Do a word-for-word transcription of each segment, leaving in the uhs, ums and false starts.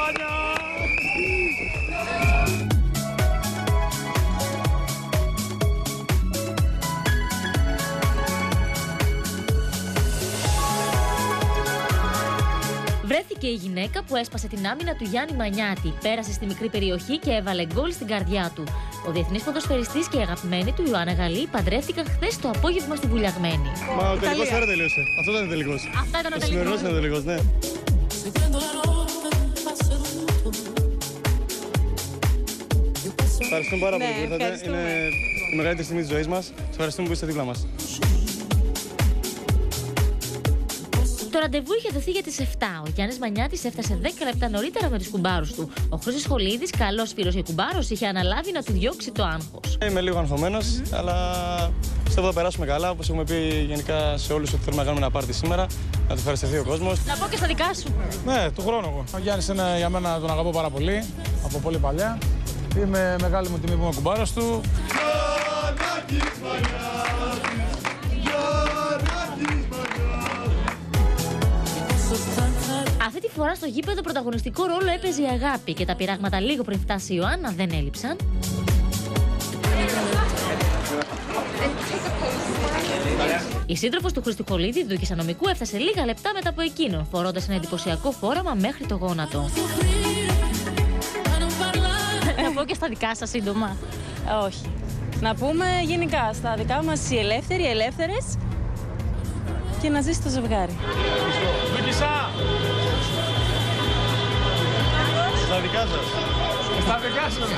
Βρέθηκε η γυναίκα που έσπασε την άμυνα του Γιάννη Μανιάτη, πέρασε στη μικρή περιοχή και έβαλε γκολ στην καρδιά του. Ο διεθνής ποδοσφαιριστής και η αγαπημένη του Ιωάννα Γαλλή παντρεύτηκαν χθες το απόγευμα στη Βουλιαγμένη. Μα ο τελικός τώρα τελείωσε. Αυτό ήταν ο τελικός. Αυτά ήταν ο τελικός. Ο σημερινός ήταν ο τελικός, ναι. Ευχαριστούμε πάρα πολύ που ήρθατε. Είναι η μεγαλύτερη στιγμή της ζωής μας. Σας ευχαριστούμε που είστε δίπλα μας. Το ραντεβού είχε δοθεί για τις επτά. Ο Γιάννης Μανιάτης έφτασε δέκα λεπτά νωρίτερα με τους κουμπάρους του. Ο Χρήστος Χολίδης, καλός φίλος και κουμπάρος, είχε αναλάβει να του διώξει το άγχος. Είμαι λίγο αγχωμένος, mm-hmm. αλλά πιστεύω θα περάσουμε καλά. Όπως έχουμε πει γενικά σε όλους ότι θέλουμε να κάνουμε ένα πάρτι σήμερα, να του ευχαριστηθεί ο κόσμος. Να πω και στα δικά σου. Ναι, του χρόνου εγώ. Ο Γιάννης είναι για μένα, τον αγαπώ πάρα πολύ, από πολύ παλιά. Είμαι μεγάλη μου τιμή που είμαι κουμπάρος του. Αυτή τη φορά στο γήπεδο πρωταγωνιστικό ρόλο έπαιζε η αγάπη και τα πειράγματα λίγο πριν φτάσει η Ιωάννα δεν έλειψαν. Η σύντροφος του Χρήστου Χολίδη, δούκισσα νομικού, έφτασε λίγα λεπτά μετά από εκείνον, φορώντας ένα εντυπωσιακό φόρεμα μέχρι το γόνατο. Να πω και στα δικά σας σύντομα. Όχι. Να πούμε γενικά στα δικά μας οι ελεύθεροι, οι ελεύθερες και να ζήσει το ζευγάρι. Δούκισσα! Στα δικά σας. Στα δικά σας.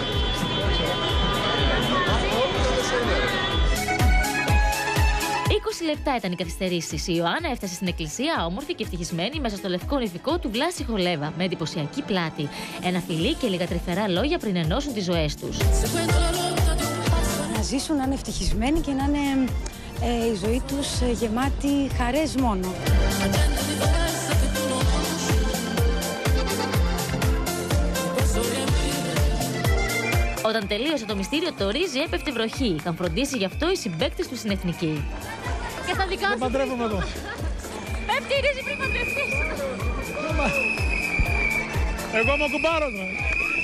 είκοσι λεπτά ήταν οι καθυστερήσεις. Η Ιωάννα έφτασε στην εκκλησία όμορφη και ευτυχισμένη μέσα στο λευκό νηφικό του Βλάση Χολέβα με εντυπωσιακή πλάτη. Ένα φιλί και λίγα τρυφερά λόγια πριν ενώσουν τις ζωές τους. Να ζήσουν, να είναι ευτυχισμένοι και να είναι ε, η ζωή τους ε, γεμάτη χαρές μόνο. Όταν τελείωσε το μυστήριο, το ρύζι έπεφτε βροχή. Είχαν φροντίσει γι' αυτό οι συμπαίκτες του στην Εθνική. Και στα δικά σου. Παντρεύομαι εδώ. Πέφτει η ρύζι πριν παντρευτείς. Εγώ είμαι ο κουμπάρος μου.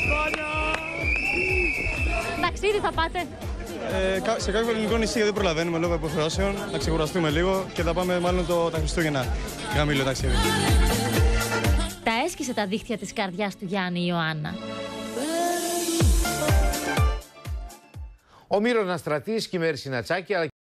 Ταξίδι θα πάτε. Ε, σε κάποιο ελληνικό νησί δεν προλαβαίνουμε λόγω υποχρεώσεων. Να ξεκουραστούμε λίγο και θα πάμε μάλλον το, τα Χριστούγεννα. Γαμήλιο ταξίδι. Τα έσκησε τα δίχτυα της καρδιάς του Γιάννη η Ιωάννα. Ο Μύρος Ναστρατής και η Μέρη Συνατσάκη, αλλά